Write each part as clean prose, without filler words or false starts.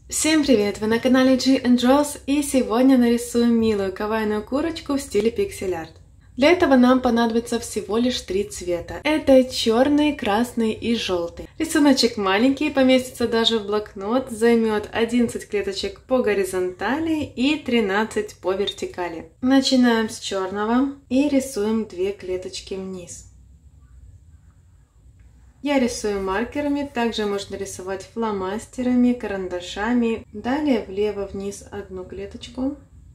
Всем привет! Вы на канале G & Rose, и сегодня нарисуем милую кавайную курочку в стиле пиксель-арт. Для этого нам понадобится всего лишь 3 цвета. Это черный, красный и желтый. Рисуночек маленький, поместится даже в блокнот, займет 11 клеточек по горизонтали и 13 по вертикали. Начинаем с черного и рисуем 2 клеточки вниз. Я рисую маркерами, также можно рисовать фломастерами, карандашами. Далее влево-вниз 1 клеточку.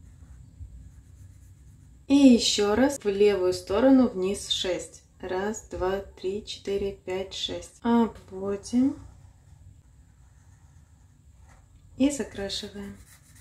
И еще раз в левую сторону вниз 6. 1, 2, 3, 4, 5, 6. Обводим. И закрашиваем.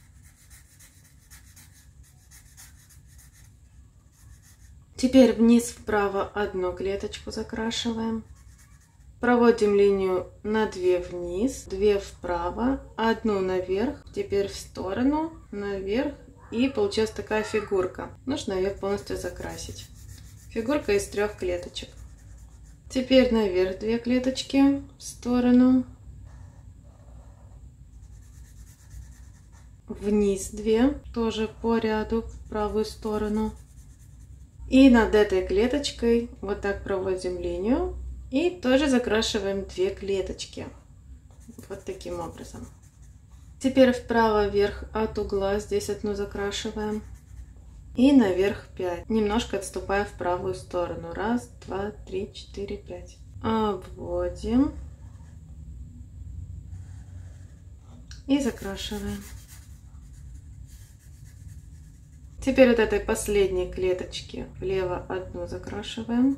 Теперь вниз вправо 1 клеточку закрашиваем. Проводим линию на 2 вниз, 2 вправо, 1 наверх, теперь в сторону, наверх, и получается такая фигурка. Нужно ее полностью закрасить. Фигурка из 3 клеточек. Теперь наверх 2 клеточки, в сторону, вниз 2, тоже по ряду, в правую сторону. И над этой клеточкой вот так проводим линию. И тоже закрашиваем 2 клеточки. Вот таким образом. Теперь вправо вверх от угла здесь 1 закрашиваем. И наверх 5. Немножко отступая в правую сторону. 1, 2, 3, 4, 5. Обводим. И закрашиваем. Теперь от этой последней клеточки влево 1 закрашиваем.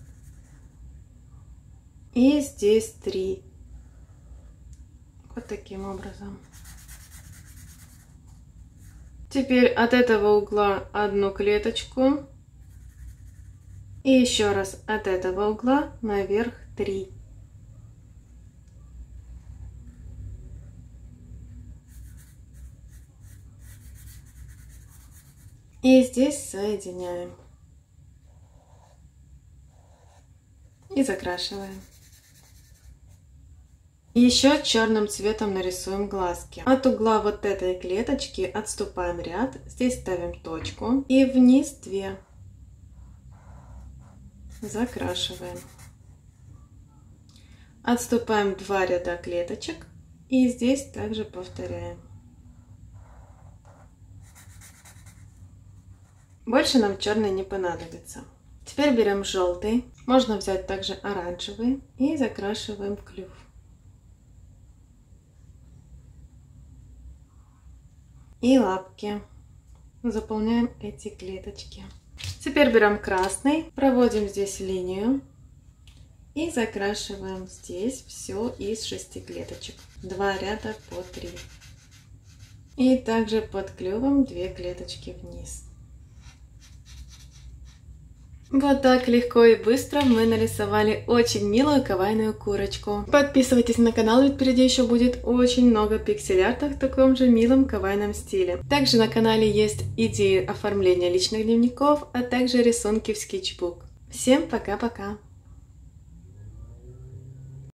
И здесь 3. Вот таким образом. Теперь от этого угла 1 клеточку. И еще раз от этого угла наверх 3. И здесь соединяем. И закрашиваем. Еще черным цветом нарисуем глазки. От угла вот этой клеточки отступаем ряд, здесь ставим точку и вниз 2. Закрашиваем. Отступаем 2 ряда клеточек и здесь также повторяем. Больше нам черный не понадобится. Теперь берем желтый, можно взять также оранжевый и закрашиваем клюв. И лапки. Заполняем эти клеточки. Теперь берем красный, проводим здесь линию и закрашиваем здесь все из 6 клеточек. 2 ряда по 3. И также под клювом 2 клеточки вниз. Вот так легко и быстро мы нарисовали очень милую кавайную курочку. Подписывайтесь на канал, ведь впереди еще будет очень много пиксель-арта в таком же милом кавайном стиле. Также на канале есть идеи оформления личных дневников, а также рисунки в скетчбук. Всем пока-пока!